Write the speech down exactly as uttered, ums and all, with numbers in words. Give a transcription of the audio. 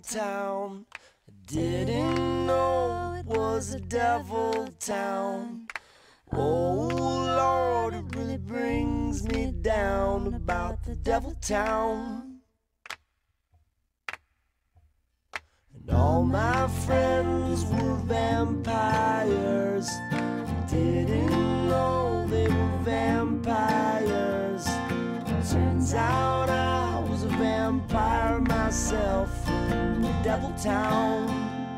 town. I didn't know it was a devil town. Oh Lord, it really brings me down about the devil town. And all my friends were vampires. I didn't know they were vampires. Turns out I was a vampire myself in the devil town.